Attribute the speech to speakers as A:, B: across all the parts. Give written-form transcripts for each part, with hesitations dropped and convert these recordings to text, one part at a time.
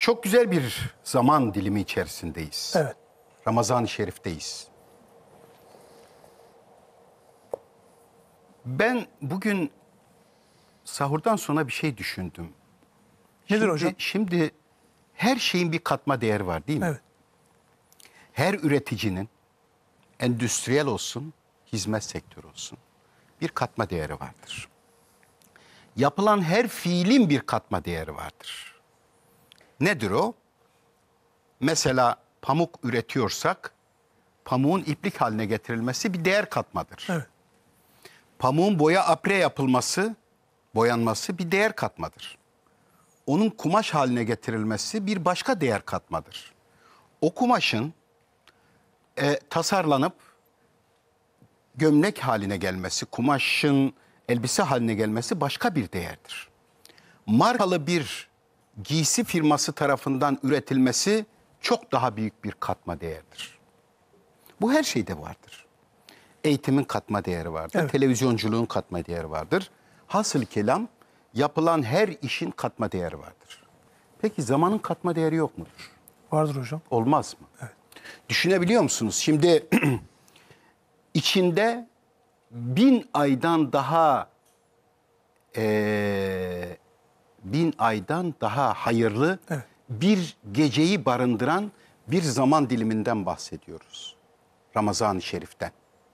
A: Çok güzel bir zaman dilimi içerisindeyiz.
B: Evet.
A: Ramazan-ı Şerif'teyiz. Ben bugün sahurdan sonra bir şey düşündüm.
B: Nedir hocam?
A: Şimdi her şeyin bir katma değeri var değil mi?
B: Evet.
A: Her üreticinin, endüstriyel olsun, hizmet sektörü olsun, bir katma değeri vardır. Yapılan her fiilin bir katma değeri vardır. Nedir o? Mesela pamuk üretiyorsak, pamuğun iplik haline getirilmesi bir değer katmadır.
B: Evet.
A: Pamuğun boya apre yapılması, boyanması bir değer katmadır. Onun kumaş haline getirilmesi bir başka değer katmadır. O kumaşın tasarlanıp gömlek haline gelmesi, kumaşın elbise haline gelmesi başka bir değerdir. Markalı bir giysi firması tarafından üretilmesi çok daha büyük bir katma değerdir. Bu her şeyde vardır. Eğitimin katma değeri vardır,
B: Evet.
A: televizyonculuğun katma değeri vardır. Hasıl kelam yapılan her işin katma değeri vardır. Peki zamanın katma değeri yok mudur?
B: Vardır hocam.
A: Olmaz mı?
B: Evet.
A: Düşünebiliyor musunuz? Şimdi içinde 1000 aydan daha 1000 aydan daha hayırlı
B: Evet.
A: bir geceyi barındıran bir zaman diliminden bahsediyoruz. Ramazan-ı Şerif'ten.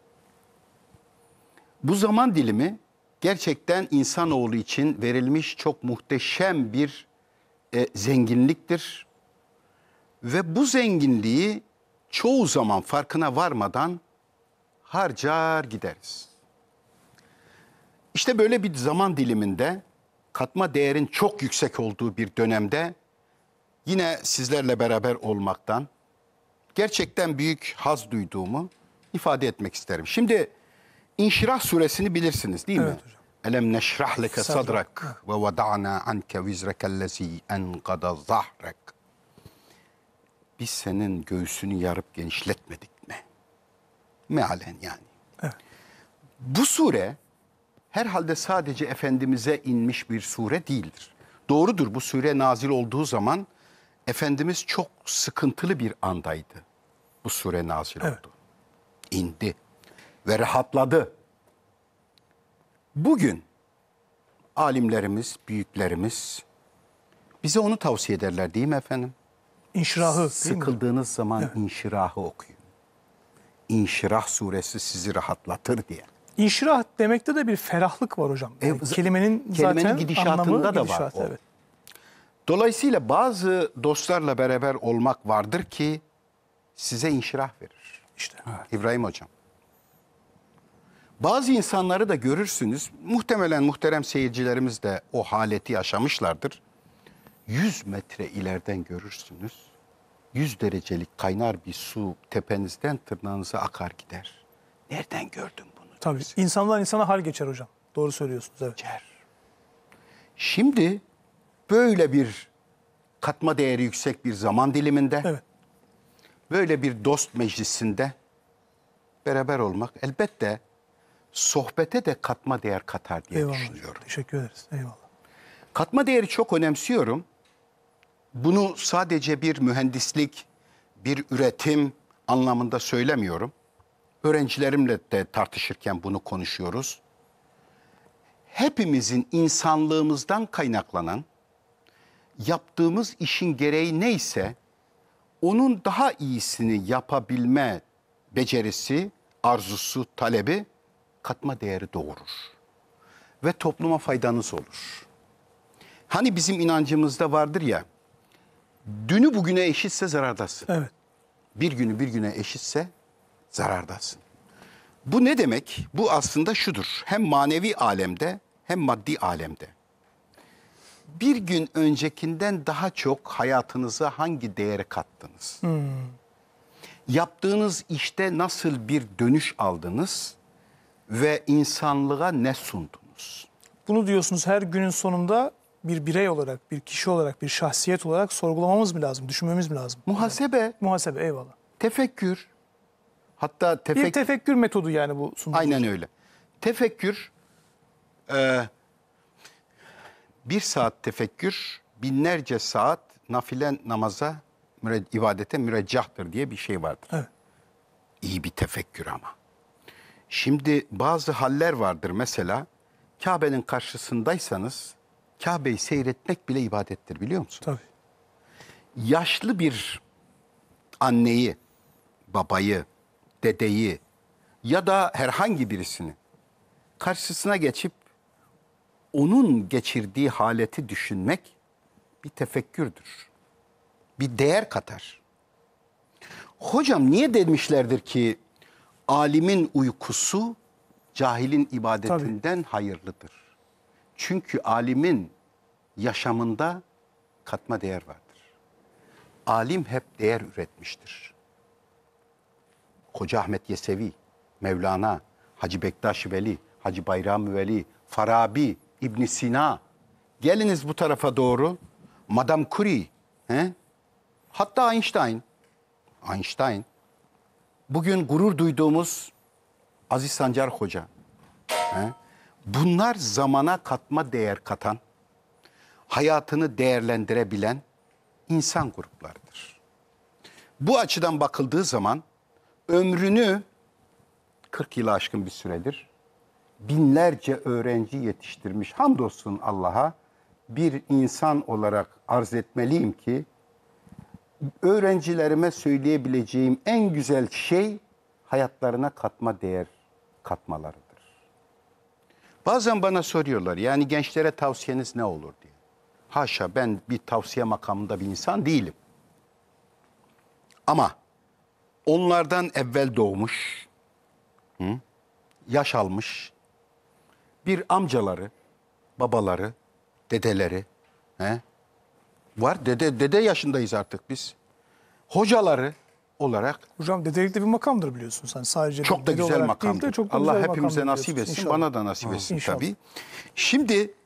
A: Bu zaman dilimi gerçekten insanoğlu için verilmiş çok muhteşem bir zenginliktir. Ve bu zenginliği çoğu zaman farkına varmadan harcar gideriz. İşte böyle bir zaman diliminde katma değerin çok yüksek olduğu bir dönemde yine sizlerle beraber olmaktan gerçekten büyük haz duyduğumu ifade etmek isterim. Şimdi İnşirah suresini bilirsiniz değil mi?
B: Evet hocam.
A: Elem neşrah leke
B: Sadrak.
A: sadrak ve vada'na anke vizrekellezi enkada zahrek. Biz senin göğsünü yarıp genişletmedik mi? Mealen yani.
B: Evet.
A: Bu sure herhalde sadece Efendimiz'e inmiş bir sure değildir. Doğrudur, bu sure nazil olduğu zaman Efendimiz çok sıkıntılı bir andaydı. Bu sure nazil
B: Evet.
A: oldu. İndi ve rahatladı. Bugün alimlerimiz, büyüklerimiz bize onu tavsiye ederler değil mi efendim?
B: İnşirahı değil mi?
A: Sıkıldığınız zaman
B: Evet.
A: İnşirah'ı okuyun. İnşirah suresi sizi rahatlatır diye.
B: İnşirah demekte de bir ferahlık var hocam. Yani kelimenin zaten
A: gidişatında
B: anlamı
A: da
B: gidişat,
A: var o.
B: evet.
A: Dolayısıyla bazı dostlarla beraber olmak vardır ki size inşirah verir.
B: İşte.
A: İbrahim Hocam. Bazı insanları da görürsünüz. Muhtemelen muhterem seyircilerimiz de o haleti yaşamışlardır. 100 metre ileriden görürsünüz. 100 derecelik kaynar bir su tepenizden tırnağınıza akar gider. Nereden gördün bunu?
B: Tabii. İnsandan insana hal geçer hocam. Doğru söylüyorsunuz, evet.
A: Geçer. Şimdi böyle bir katma değeri yüksek bir zaman diliminde,
B: Evet.
A: böyle bir dost meclisinde beraber olmak elbette sohbete de katma değer katar diye
B: Eyvallah
A: düşünüyorum.
B: hocam. Teşekkür ederiz. Eyvallah.
A: Katma değeri çok önemsiyorum. Bunu sadece bir mühendislik, bir üretim anlamında söylemiyorum. Öğrencilerimle de tartışırken bunu konuşuyoruz. Hepimizin insanlığımızdan kaynaklanan, yaptığımız işin gereği neyse, onun daha iyisini yapabilme becerisi, arzusu, talebi katma değeri doğurur. Ve topluma faydanız olur. Hani bizim inancımızda vardır ya, dünü bugüne eşitse zarardasın.
B: Evet.
A: Bir günü bir güne eşitse zarardasın. Bu ne demek? Bu aslında şudur. Hem manevi alemde hem maddi alemde. Bir gün öncekinden daha çok hayatınıza hangi değeri kattınız? Yaptığınız işte nasıl bir dönüş aldınız ve insanlığa ne sundunuz?
B: Bunu diyorsunuz her günün sonunda bir birey olarak, bir kişi olarak, bir şahsiyet olarak sorgulamamız mı lazım, düşünmemiz mi lazım?
A: Muhasebe,
B: Muhasebe, eyvallah.
A: tefekkür, hatta
B: Bir tefekkür metodu yani bu sunduğunuz.
A: aynen öyle. Tefekkür, bir saat tefekkür, binlerce saat nafile namaza, ibadete müreccahtır diye bir şey vardır.
B: Evet.
A: İyi bir tefekkür ama. Şimdi bazı haller vardır mesela. Kabe'nin karşısındaysanız Kabe'yi seyretmek bile ibadettir, biliyor musun?
B: Tabii.
A: Yaşlı bir anneyi, babayı, dedeyi ya da herhangi birisini karşısına geçip onun geçirdiği haleti düşünmek bir tefekkürdür. Bir değer katar. Hocam niye demişlerdir ki alimin uykusu cahilin ibadetinden hayırlıdır? Çünkü alimin yaşamında katma değer vardır. Alim hep değer üretmiştir. Hoca Ahmet Yesevi, Mevlana, Hacı Bektaş Veli, Hacı Bayram Veli, Farabi, İbn Sina. Geliniz bu tarafa doğru. Madame Curie, hatta Einstein. Bugün gurur duyduğumuz Aziz Sancar Hoca. Bunlar zamana katma değer katan, hayatını değerlendirebilen insan gruplarıdır. Bu açıdan bakıldığı zaman ömrünü 40 yılı aşkın bir süredir binlerce öğrenci yetiştirmiş, hamdolsun Allah'a, bir insan olarak arz etmeliyim ki öğrencilerime söyleyebileceğim en güzel şey hayatlarına katma değer katmalarıdır. Bazen bana soruyorlar, yani gençlere tavsiyeniz ne olur diye. Haşa, ben bir tavsiye makamında bir insan değilim. Ama onlardan evvel doğmuş, yaş almış bir amcaları, babaları, dedeleri, var. Dede yaşındayız artık biz. Hocaları olarak
B: Hocam dedelik de bir makamdır biliyorsun sen. Sadece
A: çok da
B: dede
A: güzel
B: olarak
A: makamdır.
B: değil de çok da
A: Allah
B: güzel
A: hepimize
B: makamdır
A: nasip
B: biliyorsun.
A: etsin,
B: İnşallah.
A: bana da nasip etsin
B: İnşallah.
A: tabii. Şimdi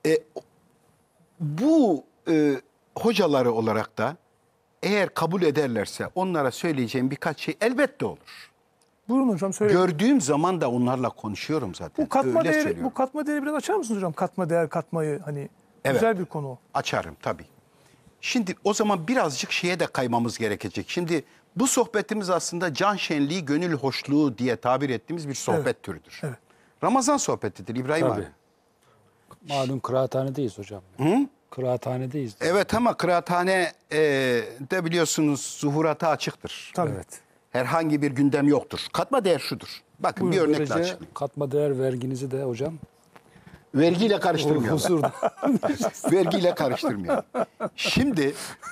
A: bu hocaları olarak da eğer kabul ederlerse onlara söyleyeceğim birkaç şey elbette olur.
B: Buyurun hocam söyle.
A: Gördüğüm zaman da onlarla konuşuyorum zaten.
B: Bu katma
A: Öyle
B: değeri,
A: söylüyorum.
B: bu katma değeri biraz açar mısınız hocam? Katma değer katmayı hani
A: Evet.
B: güzel bir konu o.
A: Açarım tabii. Şimdi o zaman birazcık şeye de kaymamız gerekecek. Şimdi bu sohbetimiz aslında can şenliği, gönül hoşluğu diye tabir ettiğimiz bir sohbet türüdür.
B: Evet.
A: Ramazan sohbetidir İbrahim
C: Tabii.
A: abi.
C: Malum kıraathanedeyiz hocam. Kıraathanedeyiz.
A: Evet ama kıraathane de biliyorsunuz zuhurata açıktır.
B: Tabii.
C: Evet.
A: Herhangi bir gündem yoktur. Katma değer şudur. Bakın bir örnekle
C: Böylece
A: açıklayayım.
C: katma değer verginizi de hocam
A: Vergiyle karıştırmayalım.
C: husurda.
A: Vergiyle karıştırmayalım. Şimdi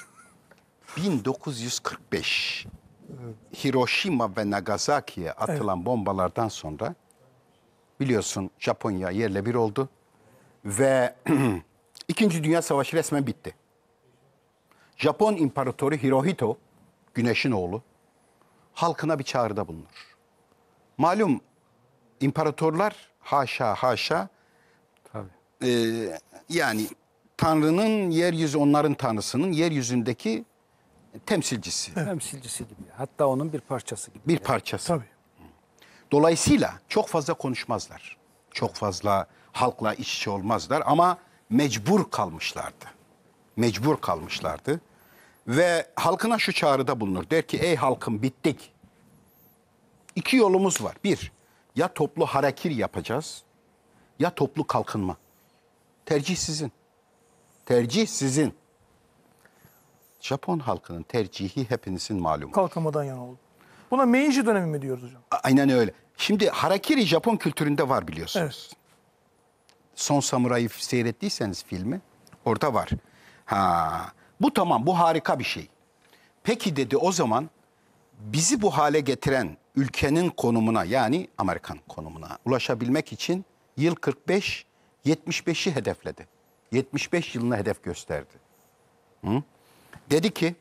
A: 1945 Hiroşima ve Nagasaki'ye atılan bombalardan sonra biliyorsun Japonya yerle bir oldu ve İkinci Dünya Savaşı resmen bitti. Japon İmparatoru Hirohito, Güneş'in oğlu, halkına bir çağrıda bulunur. Malum imparatorlar haşa
C: Tabii.
A: yani Tanrı'nın yeryüzü, onların Tanrısı'nın yeryüzündeki temsilcisi,
C: Temsilcisi gibi. Hatta onun bir parçası gibi.
A: bir parçası.
B: Tabii.
A: Dolayısıyla çok fazla konuşmazlar. Çok fazla halkla iç içe olmazlar ama mecbur kalmışlardı. Mecbur kalmışlardı. Ve halkına şu çağrıda bulunur. Der ki ey halkım bittik. İki yolumuz var. Bir, ya toplu harekir yapacağız ya toplu kalkınma. Tercih sizin. Tercih sizin. Japon halkının tercihi hepinizin malumu.
B: Kalkamadan yana oldu. Buna Meiji dönemi mi diyoruz hocam?
A: Aynen öyle. Şimdi harakiri Japon kültüründe var biliyorsunuz.
B: Evet.
A: Son Samuray'ı seyrettiyseniz filmi orada var. Bu tamam, bu harika bir şey. Peki dedi, o zaman bizi bu hale getiren ülkenin konumuna, yani Amerikan konumuna ulaşabilmek için yıl 45, 75'i hedefledi. 75 yılına hedef gösterdi. Dedi ki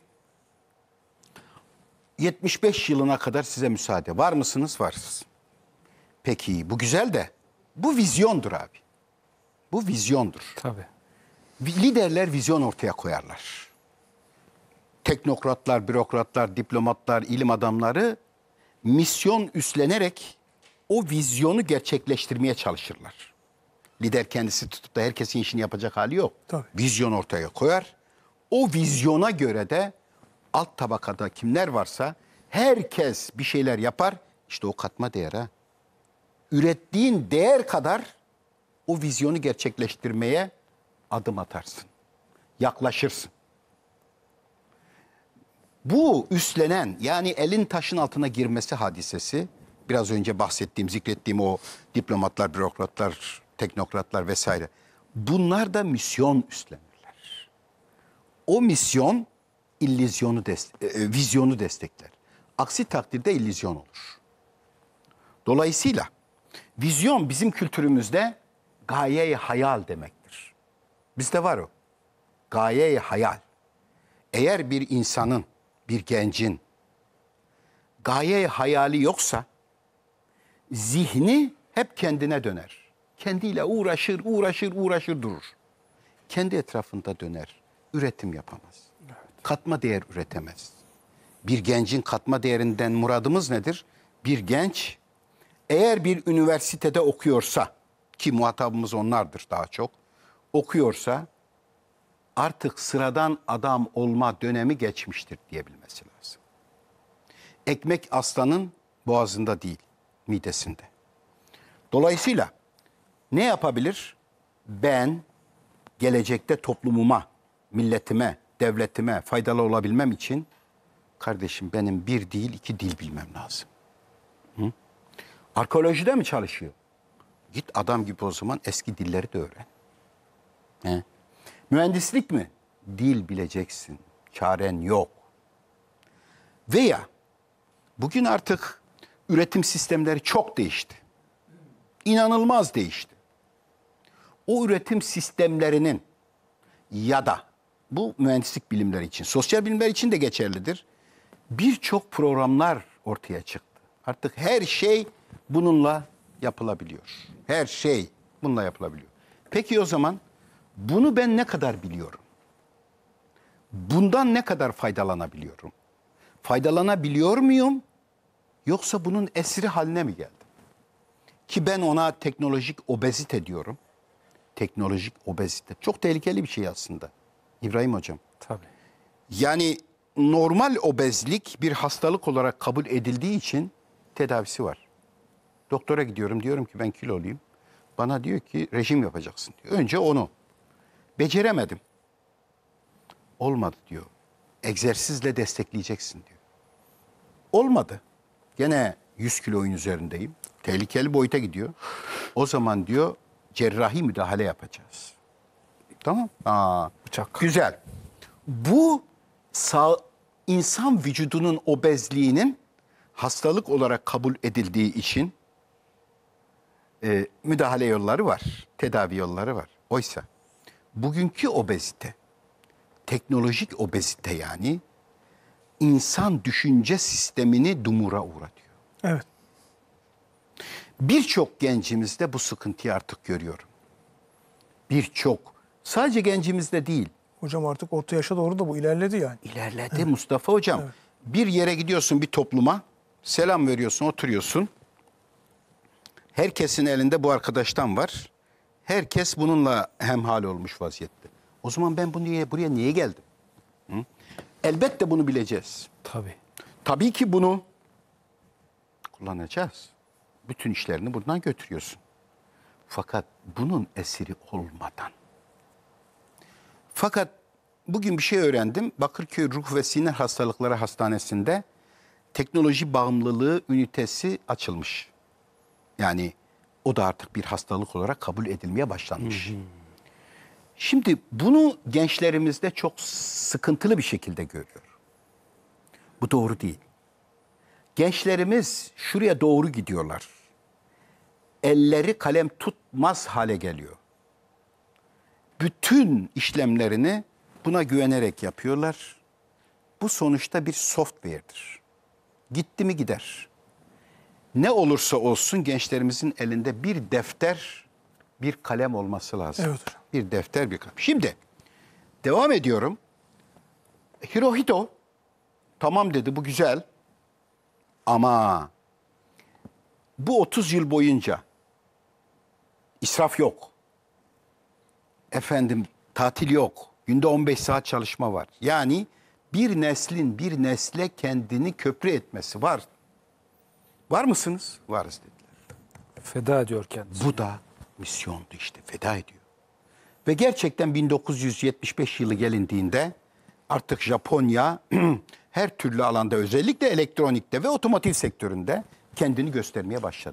A: 75 yılına kadar size müsaade. Var mısınız? Varsınız. Peki bu güzel de bu vizyondur abi. Bu vizyondur.
C: Tabii.
A: Liderler vizyon ortaya koyarlar. Teknokratlar, bürokratlar, diplomatlar, ilim adamları misyon üstlenerek o vizyonu gerçekleştirmeye çalışırlar. Lider kendisi tutup da herkesin işini yapacak hali yok.
B: Tabii.
A: Vizyon ortaya koyar. O vizyona göre de alt tabakada kimler varsa herkes bir şeyler yapar. İşte o katma değer ha. Ürettiğin değer kadar o vizyonu gerçekleştirmeye adım atarsın. Yaklaşırsın. Bu üstlenen, yani elin taşın altına girmesi hadisesi, biraz önce bahsettiğim, zikrettiğim o diplomatlar, bürokratlar, teknokratlar vesaire. Bunlar da misyon üstlenirler. O misyon vizyonu destekler. Aksi takdirde illüzyon olur. Dolayısıyla vizyon bizim kültürümüzde gaye-i hayal demektir. Bizde var o. Gaye-i hayal. Eğer bir insanın, bir gencin gaye-i hayali yoksa zihni hep kendine döner. Kendiyle uğraşır durur. Kendi etrafında döner. Üretim yapamaz. Katma değer üretemez. Bir gencin katma değerinden muradımız nedir? Bir genç eğer bir üniversitede okuyorsa, ki muhatabımız onlardır daha çok, okuyorsa artık sıradan adam olma dönemi geçmiştir diyebilmesi lazım. Ekmek aslanın boğazında değil, midesinde. Dolayısıyla ne yapabilir? Ben gelecekte toplumuma, milletime, devletime faydalı olabilmem için kardeşim benim bir değil iki dil bilmem lazım. Hı? Arkeolojide mi çalışıyor? Git adam gibi o zaman eski dilleri de öğren. He? Mühendislik mi? Dil bileceksin. Çaren yok. Veya bugün artık üretim sistemleri çok değişti. İnanılmaz değişti. O üretim sistemlerinin ya da bu mühendislik bilimleri için, sosyal bilimler için de geçerlidir. Birçok programlar ortaya çıktı. Artık her şey bununla yapılabiliyor. Her şey bununla yapılabiliyor. Peki o zaman bunu ben ne kadar biliyorum? Bundan ne kadar faydalanabiliyorum? Faydalanabiliyor muyum? Yoksa bunun esiri haline mi geldim? Ki ben ona teknolojik obezite diyorum. Teknolojik obezite. Çok tehlikeli bir şey aslında. İbrahim Hocam.
C: Tabii.
A: Yani normal obezlik bir hastalık olarak kabul edildiği için tedavisi var. Doktora gidiyorum, diyorum ki ben kiloluyum. Bana diyor ki rejim yapacaksın diyor. Önce onu. Beceremedim. Olmadı diyor. Egzersizle destekleyeceksin diyor. Olmadı. Gene 100 kiloyun üzerindeyim. Tehlikeli boyuta gidiyor. O zaman diyor cerrahi müdahale yapacağız. Tamam.
C: Bıçak.
A: Güzel. Bu insan vücudunun obezliğinin hastalık olarak kabul edildiği için müdahale yolları var. Tedavi yolları var. Oysa bugünkü obezite, teknolojik obezite yani insan düşünce sistemini dumura uğratıyor.
B: Evet.
A: Birçok gencimizde bu sıkıntıyı artık görüyorum. Birçok. Sadece gencimizde değil.
B: Hocam artık orta yaşa doğru da bu ilerledi yani.
A: İlerledi evet. Mustafa Hocam. Evet. Bir yere gidiyorsun bir topluma, selam veriyorsun, oturuyorsun. Herkesin elinde bu arkadaştan var. Herkes bununla hemhal olmuş vaziyette. O zaman ben buraya niye geldim? Hı? Elbette bunu bileceğiz.
C: Tabii.
A: Tabii ki bunu kullanacağız. Bütün işlerini buradan götürüyorsun. Fakat bunun esiri olmadan. Fakat bugün bir şey öğrendim. Bakırköy Ruh ve Sinir Hastalıkları Hastanesi'nde teknoloji bağımlılığı ünitesi açılmış. Yani o da artık bir hastalık olarak kabul edilmeye başlanmış. Şimdi bunu gençlerimizde çok sıkıntılı bir şekilde görüyor. Bu doğru değil. Gençlerimiz şuraya doğru gidiyorlar. Elleri kalem tutmaz hale geliyor. Bütün işlemlerini buna güvenerek yapıyorlar. Bu sonuçta bir software'dir. Gitti mi gider. Ne olursa olsun gençlerimizin elinde bir defter, bir kalem olması lazım.
B: Evet hocam.
A: Bir defter, bir kalem. Şimdi devam ediyorum. Hirohito tamam dedi, bu güzel. Ama bu 30 yıl boyunca israf yok. Efendim tatil yok. Günde 15 saat çalışma var. Yani bir neslin bir nesle kendini köprü etmesi var. Var mısınız? Varız dediler.
C: Feda ediyor kendisi.
A: Bu da misyondu işte, feda ediyor. Ve gerçekten 1975 yılı gelindiğinde artık Japonya her türlü alanda, özellikle elektronikte ve otomotiv sektöründe kendini göstermeye başladı.